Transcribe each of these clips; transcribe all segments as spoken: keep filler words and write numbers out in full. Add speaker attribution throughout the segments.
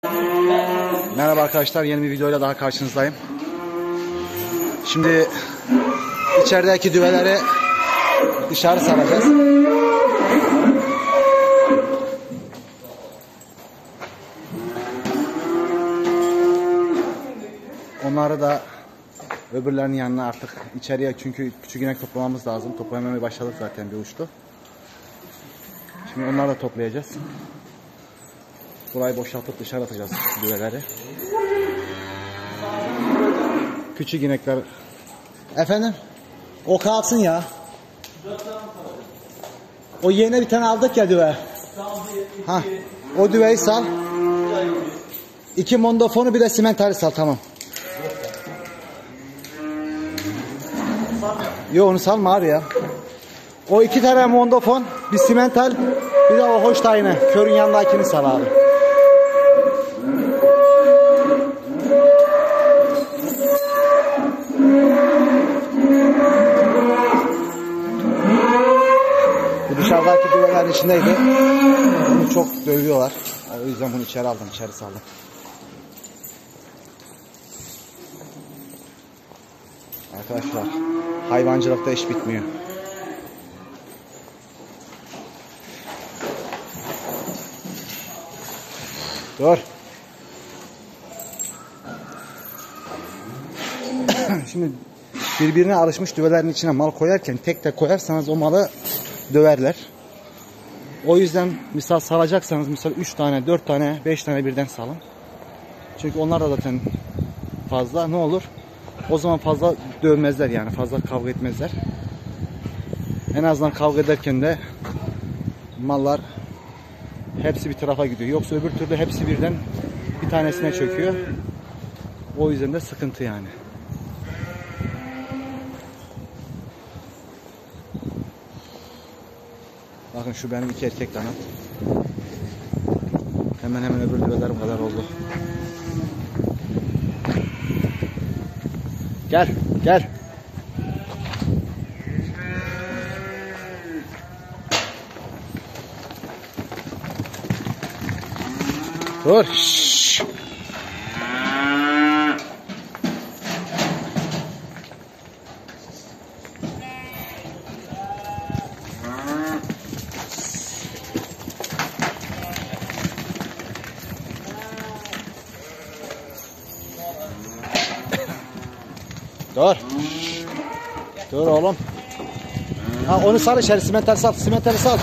Speaker 1: Merhaba arkadaşlar, yeni bir videoyla daha karşınızdayım. Şimdi içerideki düveleri dışarı salacağız. Onları da öbürlerinin yanına artık içeriye, çünkü küçük inek toplamamız lazım. Toplamaya başladık zaten, bir uçtu. Şimdi onları da toplayacağız. Burayı boşaltıp dışarı atacağız düveleri. Küçük inekler. Efendim? O kalsın ya. O yeni bir tane aldık ya düve. Ha, o düveyi sal. İki mondofonu bir de simentali sal, tamam. Yo, onu salma abi ya. O iki tane mondofon, bir simental, bir de o hoş tayını. Körün yanındakini sal abi. Bu dışarıdaki düveler içindeydi. Bunu çok dövüyorlar. O yüzden bunu içeri aldım, içeri saldım. Arkadaşlar, hayvancılıkta iş bitmiyor. Dur. Şimdi birbirine alışmış düvelerin içine mal koyarken tek tek koyarsanız o malı döverler. O yüzden misal salacaksanız misal üç tane, dört tane, beş tane birden salın. Çünkü onlar da zaten fazla, ne olur? O zaman fazla dövmezler, yani fazla kavga etmezler. En azından kavga ederken de mallar hepsi bir tarafa gidiyor. Yoksa öbür türlü hepsi birden bir tanesine çöküyor. O yüzden de sıkıntı yani. Bakın şu benim iki erkek dana. Hemen hemen öbür düvelerim kadar oldu. Gel, gel. Dur. Şşş. Dur. Dur oğlum. Ha, onu sal içeri, simentali sal, simentali sal.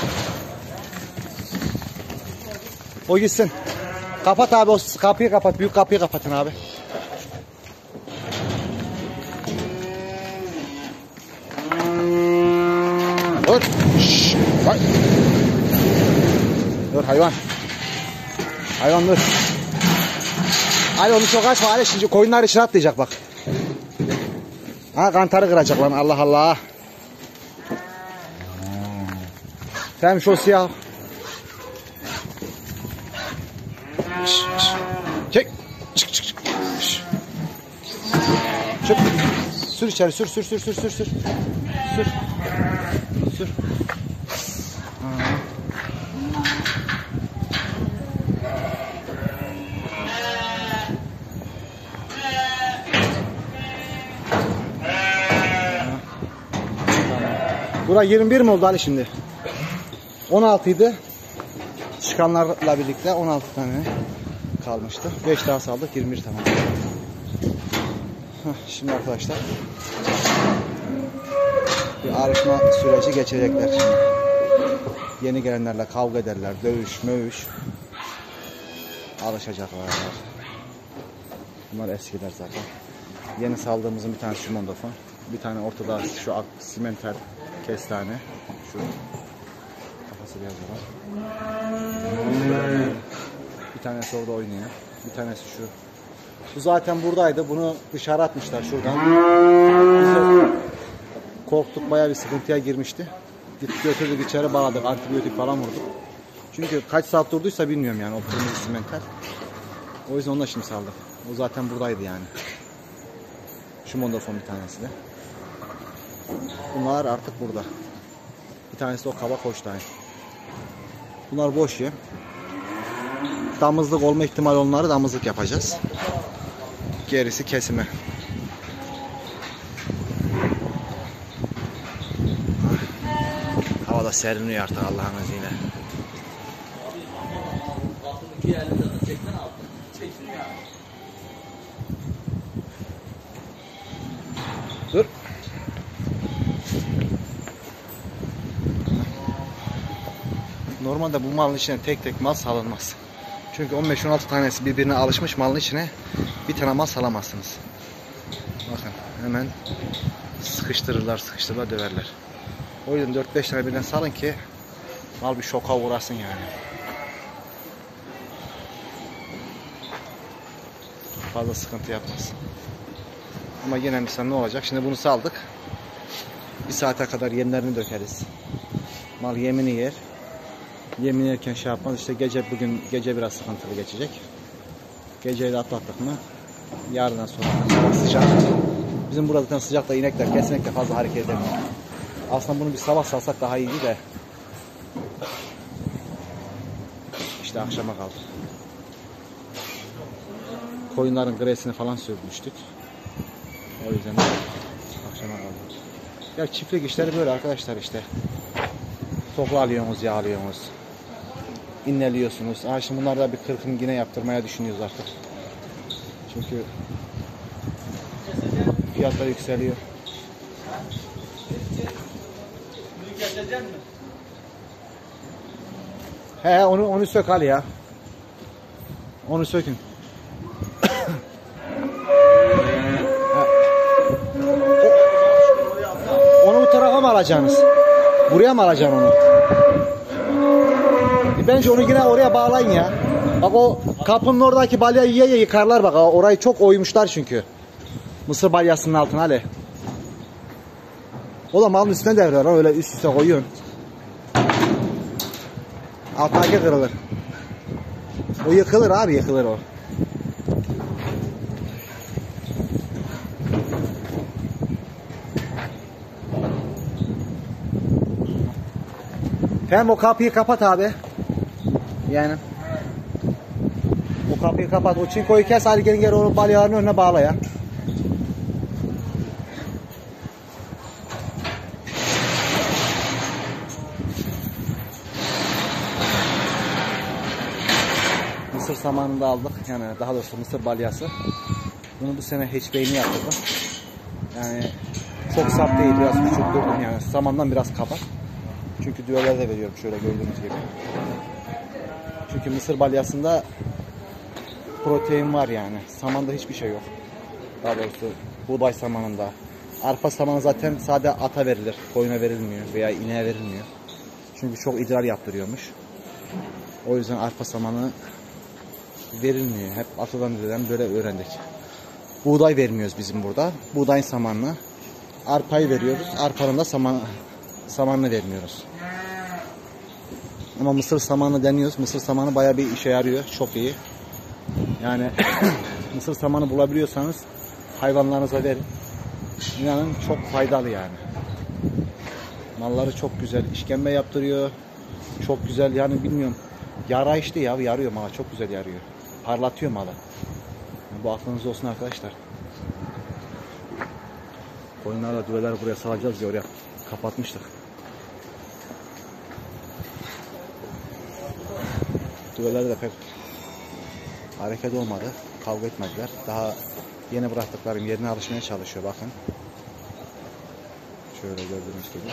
Speaker 1: O gitsin. Kapat abi, o kapıyı kapat, büyük kapıyı kapatın abi. Dur. Şşş. Bak. Dur hayvan. Hayvan dur. Ali onu çok açma Ali, şimdi koyunlar içine atlayacak bak. Ha, kantarı kıracak lan, Allah Allah. Sen şu siyah. Şş, şş. Çek. Çık çık çık. Şş. Çık. Sür içeri, sür sür sür sür sür sür. Sür. Sür. Bura yirmi bir mi oldu Ali şimdi? on altı idi. Çıkanlarla birlikte on altı tane kalmıştı. beş daha saldık, yirmi bir tane. Heh, şimdi arkadaşlar bir alışma süreci geçecekler şimdi. Yeni gelenlerle kavga ederler, dövüş, mövüş. Alışacaklar. Bunlar eskiler zaten. Yeni saldığımızın bir tanesi şu mondofon. Bir tane ortada şu simental kestane. Şu kafası biraz var. Bir tanesi orada oynuyor. Bir tanesi şu. Bu zaten buradaydı. Bunu dışarı atmışlar şuradan. Biz korktuk, bayağı bir sıkıntıya girmişti. Gittik götürdük içeri, bağladık. Antibiyotik falan vurduk. Çünkü kaç saat durduysa bilmiyorum yani o kırmızı simental. O yüzden onu da şimdi saldık. O zaten buradaydı yani. Şu mondofon bir tanesi de. Bunlar artık burada. Bir tanesi de o kaba Holstein. Bunlar boş yem. damızlık olma ihtimali onları damızlık yapacağız. Gerisi kesime. Havada serinliyor artık Allah'ın izniyle. Dur. Normalde bu malın içine tek tek mal salınmaz. Çünkü on beş on altı tanesi birbirine alışmış malın içine bir tane mal salamazsınız. Bakın hemen sıkıştırırlar, sıkıştırırlar, döverler. O yüzden dört beş tane birden salın ki mal bir şoka uğrasın yani. Fazla sıkıntı yapmaz. Ama yine misal ne olacak? Şimdi bunu saldık. Bir saate kadar yemlerini dökeriz. Mal yemini yer. Yemin yerken şey yapmaz. İşte gece bugün gece biraz sıkıntılı geçecek. Geceyi de atlattık mı yarından sonra sıcak. Bizim burada sıcakta inekler kesinlikle fazla hareket edemiyor. Aslında bunu bir sabah salsak daha iyiydi de işte akşama kaldı. Koyunların gresini falan sürmüştük. O yüzden akşama kaldı. Ya çiftlik işleri böyle arkadaşlar işte. Tokla alıyorsunuz, yağlıyorsunuz. İnneliyorsunuz. Ha şimdi bunlar da bir kırkın yine yaptırmaya düşünüyoruz artık. Çünkü fiyatlar yükseliyor. He onu onu sök al ya. Onu sökün. Onu bu tarafa mı alacaksınız? Buraya mı alacaksın onu? E bence onu yine oraya bağlayın ya. Bak o kapının oradaki balyayı yiye yiye yıkarlar bak. Orayı çok oymuşlar çünkü. Mısır balyasının altına hale. O da malın üstüne devrer. Öyle üst üste koyuyorsun. Alttaki kırılır. O yıkılır abi, yıkılır o. Hem o kapıyı kapat abi. Yani. O kapıyı kapat. O çinkoyu kes. Hadi gelin gel onu balyaların önüne bağla ya. Mısır samanını da aldık. Yani daha doğrusu mısır balyası. Bunu bu sene hatchback'ini yaptırdım. Yani çok sap değil. Biraz küçülttürdüm yani. Samandan biraz kaba. Çünkü düveler de veriyorum şöyle gördüğünüz gibi. Çünkü mısır balyasında protein var yani. Samanda hiçbir şey yok. Daha doğrusu buğday samanında. Arpa samanı zaten sade ata verilir. Koyuna verilmiyor veya ineğe verilmiyor. Çünkü çok idrar yaptırıyormuş. O yüzden arpa samanı verilmiyor. Hep atadan dededen böyle öğrendik. Buğday vermiyoruz bizim burada. Buğdayın samanını. Arpayı veriyoruz. Arpanın da saman, samanını vermiyoruz. Ama mısır samanı deniyoruz. Mısır samanı bayağı bir işe yarıyor. Çok iyi. Yani mısır samanı bulabiliyorsanız hayvanlarınıza verin. İnanın çok faydalı yani. Malları çok güzel. İşkembe yaptırıyor. Çok güzel yani bilmiyorum. Yara işte ya yarıyor mala. Çok güzel yarıyor. Parlatıyor malı. Yani bu aklınızda olsun arkadaşlar. Koyunlarla düveler buraya salacağız diye oraya kapatmıştık. Düveler de pek hareket olmadı. Kavga etmediler. Daha yeni bıraktıklarım yerine alışmaya çalışıyor bakın. Şöyle gördüğünüz gibi.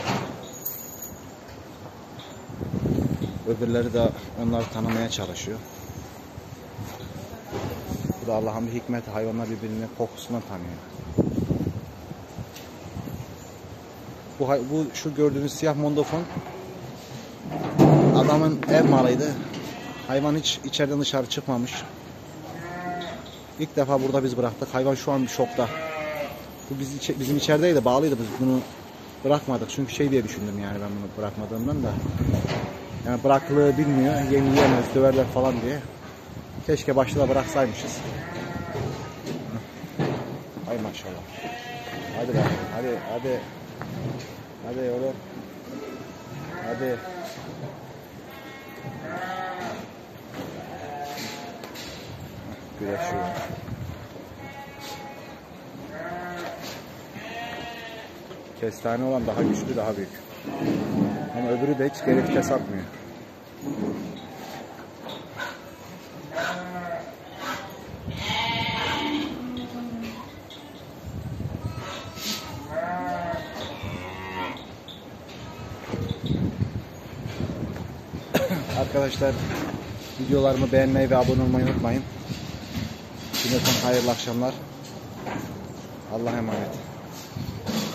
Speaker 1: Öbürleri de onları tanımaya çalışıyor. Bu da Allah'ın bir hikmeti. Hayvanlar birbirinin kokusundan tanıyor. Bu, bu şu gördüğünüz siyah mondofon adamın ev malıydı. Hayvan hiç içeriden dışarı çıkmamış. İlk defa burada biz bıraktık. Hayvan şu an bir şokta. Bu biz, bizim içerideydi, bağlıydı. Biz bunu bırakmadık. Çünkü şey diye düşündüm yani ben bunu bırakmadığımdan da. Yani bırakılığı bilmiyor. Yem yiyemez, döverler falan diye. Keşke başta da bıraksaymışız. Hay maşallah. Hadi be. Hadi, hadi. Hadi oğlum. Hadi. Güreşiyor. Kestane olan daha güçlü, daha büyük. Ama öbürü de hiç geri vites atmıyor. Arkadaşlar, videolarımı beğenmeyi ve abone olmayı unutmayın. Şimdiden hayırlı akşamlar. Allah'a emanet.